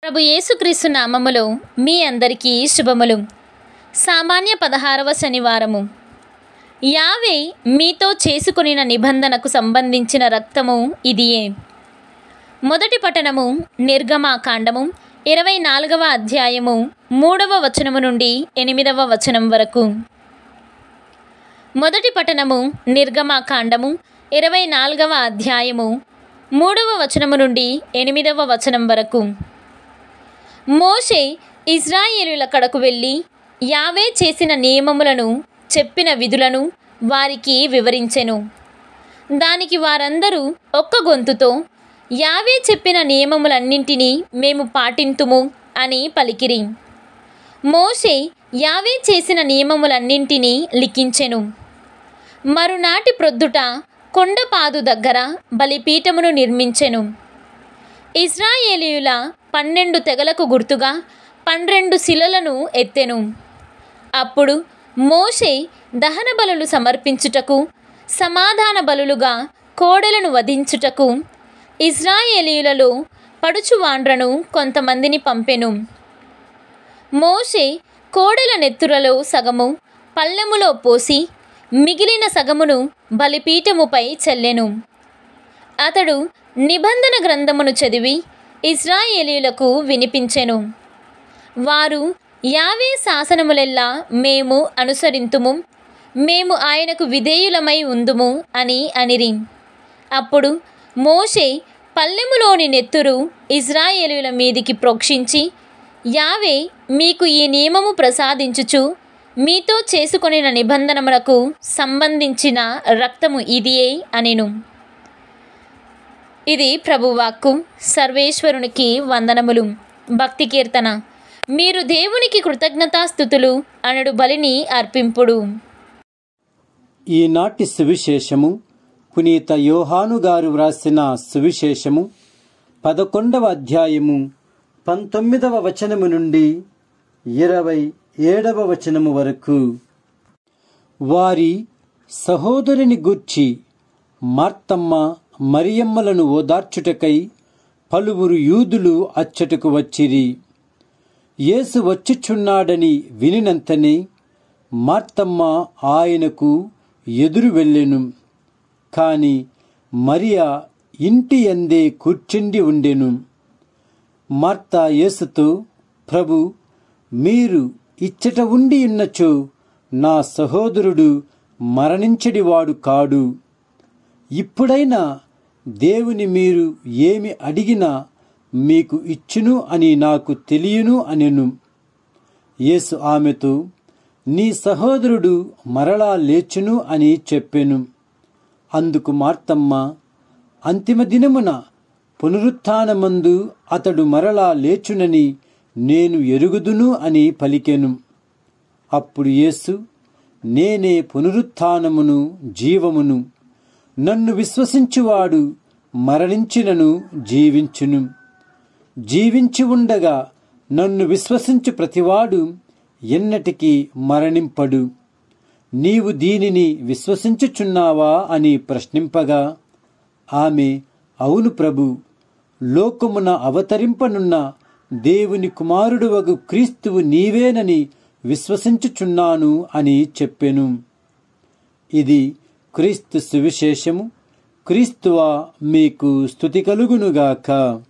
ప్రభు యేసుక్రీస్తు నామములో మీ అందరికీ శుభములు. సామాన్య 16వ శనివారము. యావే మీతో చేసుకొనిన నిబంధనకు సంబంధించిన రక్తము ఇదియే. మొదటి పఠనము నిర్గమాకాండము 24వ అధ్యాయము 3వ వచనము నుండి 8వ వచనం వరకు. మొదటి పఠనము నిర్గమాకాండము 24వ అధ్యాయము 3వ వచనము నుండి 8వ వచనం వరకు. మోషే ఇశ్రాయేలీయుల కడకు వెళ్ళి యావే చేసిన నియమములను, చెప్పిన విధులను వారికి వివరించెను. దానికి వారందరూ ఒక్క గొంతుతో యావే చెప్పిన నియమములన్నింటినీ మేము పాటింతుము అని పలికిరి. మోషే యావే చేసిన నియమములన్నింటినీ లిఖించెను. మరునాటి ప్రొద్దుట కొండపాదు దగ్గర బలిపీఠమును నిర్మించెను. ఇశ్రాయేలీయుల 12 తెగలకు గుర్తుగా 12 శిలలను ఎత్తెను. అప్పుడు మోషే దహన బలులు సమర్పించుటకు, సమాధాన బలులుగా కోడెలను వధించుటకు ఇశ్రాయేలీయులలో పడుచువాండ్రను కొంతమందిని పంపెను. మోషే కోడెల నెత్తురలో సగము పళ్ళెములో పోసి మిగిలిన సగమును బలిపీఠముపై చల్లెను. అతడు నిబంధన గ్రంథమును చదివి ఇశ్రాయేలీయులకు వినిపించెను. వారు యావే శాసనములెల్లా మేము అనుసరింతుము, మేము ఆయనకు విధేయులమై ఉందుము అని అనిరి. అప్పుడు మోషే పల్లెములోని నెత్తురు ఇశ్రాయేలీయుల మీదికి ప్రోక్షించి, యావే మీకు ఈ నియమము ప్రసాదించుచు మీతో చేసుకొనిన నిబంధనములకు సంబంధించిన రక్తము ఇదియే అనెను. ఇది ప్రభువాక్కు. సర్వేశ్వరునికి వందనములు. భక్తి కీర్తన. మీరు దేవునికి కృతజ్ఞతాస్తుతులు అనడు బలిని అర్పింపుడు. ఈనాటి సువిశేషము పునీత యోహాను గారు వ్రాసిన సువిశేషము 11వ అధ్యాయము 19వ వచనము నుండి 27వ వచనము వరకు. వారి సహోదరుని గూర్చి మార్తమ్మ మరియమ్మలను ఓదార్చుటకై పలువురు యూదులు అచ్చటకు వచ్చిరి. యేసు వచ్చుచున్నాడని వినినంతనే మార్తమ్మ ఆయనకు ఎదురు వెళ్ళెను. కాని మరియా ఇంటి యందే కూర్చుండి ఉండెను. మార్తా యేసుతో, ప్రభు, మీరు ఇచ్చట ఉండి ఉన్నచో నా సహోదరుడు మరణించడివాడు కాడు. ఇప్పుడైనా దేవుని మీరు ఏమి అడిగినా మీకు ఇచ్చును అని నాకు తెలియను అనెను. యేసు ఆమెతో, నీ సహోదరుడు మరలా లేచును అని చెప్పెను. అందుకు మార్తమ్మ, అంతిమ దినమున పునరుత్థానమందు అతడు మరలా లేచునని నేను ఎరుగుదును అని పలికెను. అప్పుడు యేసు, నేనే పునరుత్థానమును జీవమును. నన్ను విశ్వసించువాడు మరణించినను జీవించును. జీవించి ఉండగా నన్ను విశ్వసించు ప్రతివాడు ఎన్నటికీ మరణింపడు. నీవు దీనిని విశ్వసించుచున్నావా అని ప్రశ్నింపగా ఆమె, అవును ప్రభు, లోకమున అవతరింపనున్న దేవుని కుమారుడువగు క్రీస్తువు నీవేనని విశ్వసించుచున్నాను అని చెప్పెను. ఇది క్రీస్తు సువిశేషము. క్రీస్తువా మీకు స్తుతి కలుగునుగాక.